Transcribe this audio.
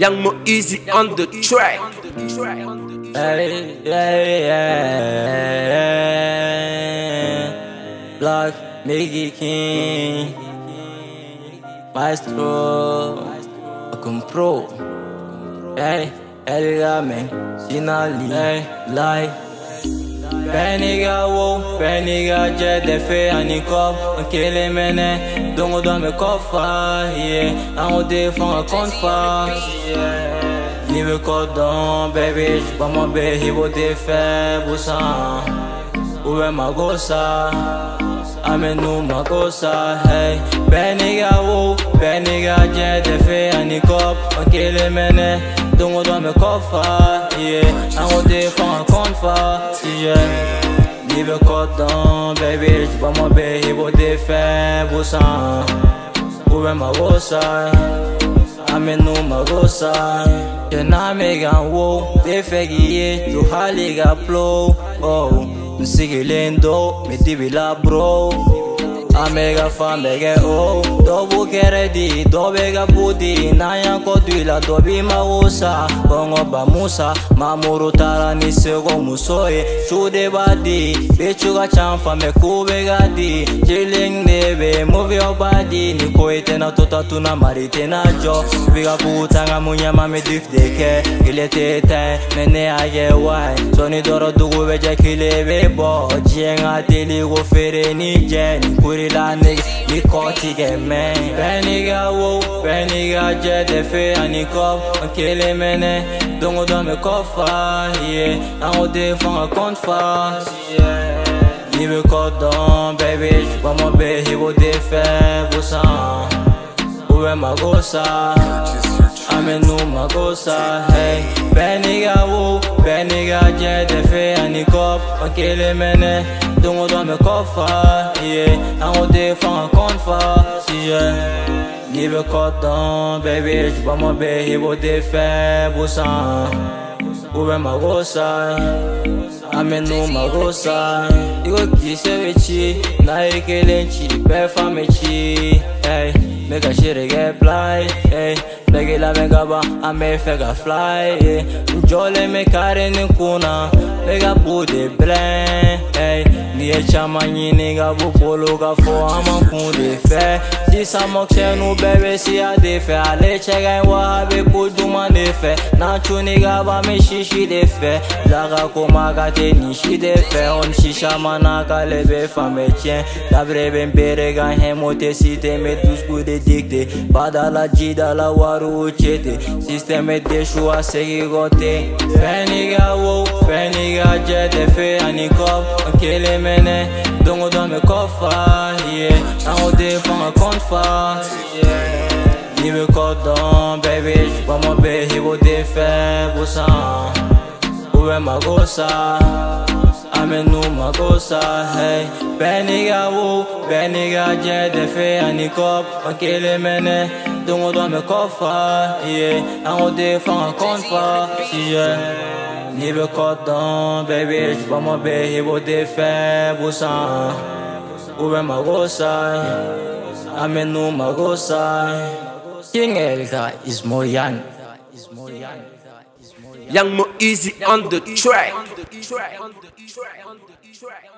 Young Mo Easy on the track. Hey, yeah, yeah. Black Miggy King, Maestro, Compro. Hey, Eliamen, Sinali, hey, like. Peniga wo, peniga jet de fe anikop, kele mene, dongo do me kofa, yeah, on défend un compte face, yeah. Lieve cordon, baby, vamos ver hibo de fe, busan, uwe magosa, amenu magosa, hey. Peniga wo, peniga jet de fe anikop, kele mene, dongo do me kofa, yeah, on défend un compte face, yeah. Lieve cordon, baby, vamos ver hibo de fe, busan, uwe magosa, amenu magosa. Jena megan wo, de fegiye, tu haliga flow, oh, nsigilendo, me dibila bro. Amega fambege oh, dobu keredi, dobega budi, naya kodwila, dobi mawosa, bongo bamusa, mamuru tara ni sego musoye, chude badi, bechuga chamfa me kubega di, chilling nebe, move your body, ni koite na tota tuna marite na jo, viga putanga munyama me dif deke, gile tete, mene age wai, soni doro dugu beja kile bebo, jenga teli go fere ni jen, la nigga, you caught to get man. Peniga wo, peniga jet de fe anikop, kele mene, dongo do me kofa, yeah. On défend un compte face, yeah. Lieve cordon, baby, vamos ver hibo de fe, busan, uwe magosa, amenu magosa, hey. Peniga wo, peniga jet de fe anikop, kele mene, dongo do me kofa, yeah. On défend un compte face, yeah. Lieve cordon, baby, vamos ver hibo de fe, busan, uwe magosa, amenu magosa. Igo kise vechi, na ekelenchi, pefa mechi, hey. Mega shit get fly, hey. Begi la megaba, ame fega fly, hey. Njole me kare ni kuna, mega bude blen, hey. Niye chama nyini ga bupolo ga fo ama kunde fe. Si sa mokshe nu bebe si a de fe, ale chega wa habe pujuma de fe. Na chuni ga ba me shishi de fe, zaga koma ga te nishi de fe. On shisha mana ka lebe fa me tien, dabre ben bere ga hemote si te me dus bude dikte. Badala jidala waru uchete, systeme de shua segi gote. Peniga wo, peniga jet de fe anikop, kele mene, dongo do me kofa, yeah. On défend un compte face, yeah. Lieve cordon, baby, vamos ver hibo de fe, busan, uwe magosa, amenu magosa, hey. Peniga wo, peniga jet de fe anikop, kele mene, dongo do me kofa, yeah. On défend un compte face, yeah. Lieve cordon, baby, vamos ver hibo de fe, busan, uwe magosa, amenu magosa. King Elga is Morian. Young Mo Easy on the track.